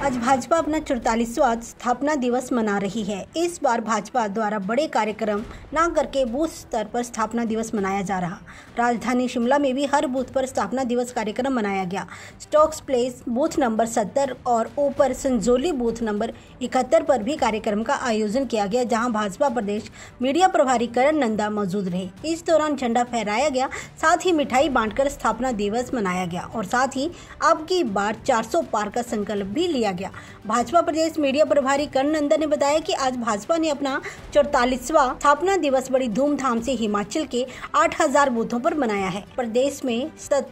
आज भाजपा अपना 44वां स्थापना दिवस मना रही है। इस बार भाजपा द्वारा बड़े कार्यक्रम न करके बूथ स्तर पर स्थापना दिवस मनाया जा रहा। राजधानी शिमला में भी हर बूथ पर स्थापना दिवस कार्यक्रम मनाया गया। स्टोक्स प्लेस बूथ नंबर 70 और ऊपर संजोली बूथ नंबर 71 पर भी कार्यक्रम का आयोजन किया गया, जहां भाजपा प्रदेश मीडिया प्रभारी करण नंदा मौजूद रहे। इस दौरान झंडा फहराया गया, साथ ही मिठाई बांटकर स्थापना दिवस मनाया गया और साथ ही अब की बार 400 पार का संकल्प भी लिया गया। भाजपा प्रदेश मीडिया प्रभारी करण नंदा ने बताया कि आज भाजपा ने अपना 44वां स्थापना दिवस बड़ी धूमधाम से हिमाचल के 8000 बूथों पर मनाया है। प्रदेश में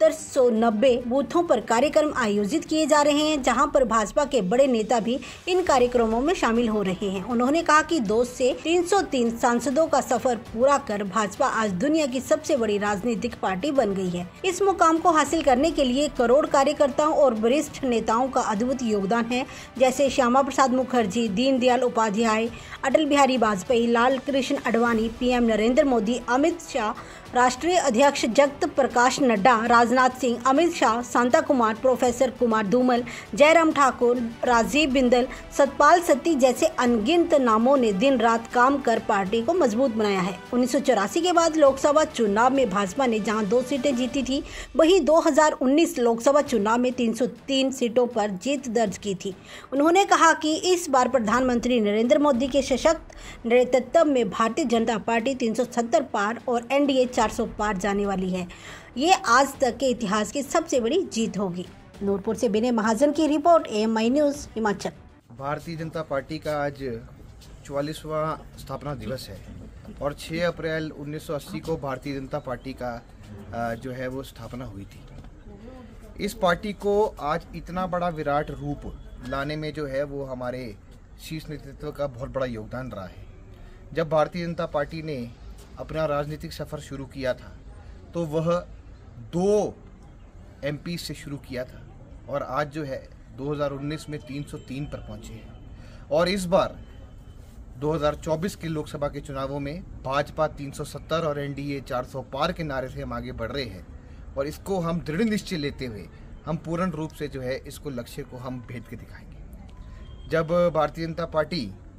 1790 बूथों पर कार्यक्रम आयोजित किए जा रहे हैं, जहां पर भाजपा के बड़े नेता भी इन कार्यक्रमों में शामिल हो रहे हैं। उन्होंने कहा कि 2 से 303 सांसदों का सफर पूरा कर भाजपा आज दुनिया की सबसे बड़ी राजनीतिक पार्टी बन गई है। इस मुकाम को हासिल करने के लिए करोड़ कार्यकर्ताओं और वरिष्ठ नेताओं का अद्भुत योगदान है, जैसे श्यामा प्रसाद मुखर्जी, दीनदयाल उपाध्याय, अटल बिहारी वाजपेयी, लाल कृष्ण आडवाणी, पीएम नरेंद्र मोदी, अमित शाह, राष्ट्रीय अध्यक्ष जगत प्रकाश नड्डा, राजनाथ सिंह, अमित शाह, शांता कुमार, प्रोफेसर कुमार धूमल, जयराम ठाकुर, राजीव बिंदल, सतपाल सत्ती जैसे अनगिनत नामों ने दिन रात काम कर पार्टी को मजबूत बनाया है। 1984 के बाद लोकसभा चुनाव में भाजपा ने जहां 2 सीटें जीती थी, वहीं 2019 लोकसभा चुनाव में 303 सीटों पर जीत दर्ज की थी। उन्होंने कहा कि इस बार प्रधानमंत्री नरेंद्र मोदी के सशक्त नेतृत्व में भारतीय जनता पार्टी 370 पार और एनडीए 400 पार जाने वाली है। ये आज तक के इतिहास की सबसे बड़ी जीत होगी। नूरपुर से विनय महाजन की report, AMI news Himachal. Bharatiya Janata party का आज 44वां स्थापना दिवस है और 6 अप्रैल 1980 को भारतीय जनता पार्टी का जो है वो स्थापना हुई थी। इस पार्टी को आज इतना बड़ा विराट रूप लाने में जो है वो हमारे शीर्ष नेतृत्व का बहुत बड़ा योगदान रहा है। जब भारतीय जनता पार्टी ने अपना राजनीतिक सफ़र शुरू किया था तो वह 2 MP से शुरू किया था और आज जो है 2019 में 303 पर पहुंचे हैं। और इस बार 2024 के लोकसभा के चुनावों में भाजपा 370 और एनडीए 400 पार के नारे से हम आगे बढ़ रहे हैं और इसको हम दृढ़ निश्चय लेते हुए हम पूर्ण रूप से जो है इसको लक्ष्य को हम भेद के दिखाएंगे। जब भारतीय जनता पार्टी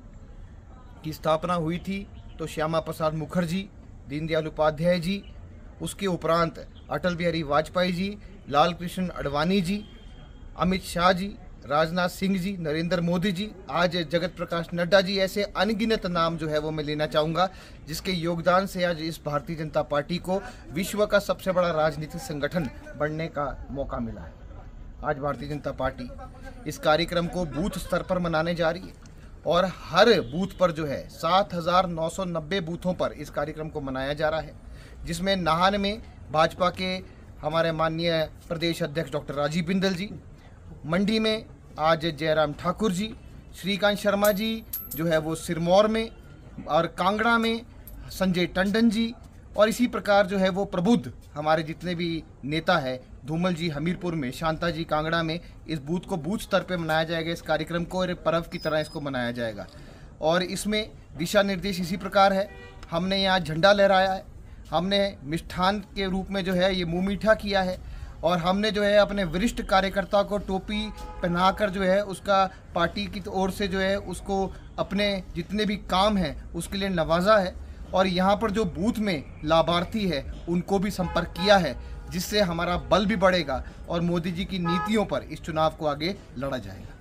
की स्थापना हुई थी तो श्यामा प्रसाद मुखर्जी, दीनदयाल उपाध्याय जी, उसके उपरांत अटल बिहारी वाजपेयी जी, लाल कृष्ण आडवाणी जी, अमित शाह जी, राजनाथ सिंह जी, नरेंद्र मोदी जी, आज जगत प्रकाश नड्डा जी, ऐसे अनगिनत नाम जो है वो मैं लेना चाहूँगा, जिसके योगदान से आज इस भारतीय जनता पार्टी को विश्व का सबसे बड़ा राजनीतिक संगठन बनने का मौका मिला है। आज भारतीय जनता पार्टी इस कार्यक्रम को बूथ स्तर पर मनाने जा रही है और हर बूथ पर जो है 7990 बूथों पर इस कार्यक्रम को मनाया जा रहा है, जिसमें नाहन में भाजपा के हमारे माननीय प्रदेश अध्यक्ष डॉक्टर राजीव बिंदल जी, मंडी में आज जयराम ठाकुर जी, श्रीकांत शर्मा जी जो है वो सिरमौर में, और कांगड़ा में संजय टंडन जी, और इसी प्रकार जो है वो प्रबुद्ध हमारे जितने भी नेता है, धूमल जी हमीरपुर में, शांता जी कांगड़ा में, इस बूथ को बूथ स्तर पे मनाया जाएगा। इस कार्यक्रम को एक पर्व की तरह इसको मनाया जाएगा और इसमें दिशा निर्देश इसी प्रकार है। हमने यहाँ झंडा लहराया है, हमने मिष्ठान के रूप में जो है ये मुँह मीठा किया है और हमने जो है अपने वरिष्ठ कार्यकर्ता को टोपी पहनाकर जो है उसका पार्टी की ओर से जो है उसको अपने जितने भी काम हैं उसके लिए नवाजा है और यहाँ पर जो बूथ में लाभार्थी है उनको भी संपर्क किया है, जिससे हमारा बल भी बढ़ेगा और मोदी जी की नीतियों पर इस चुनाव को आगे लड़ा जाएगा।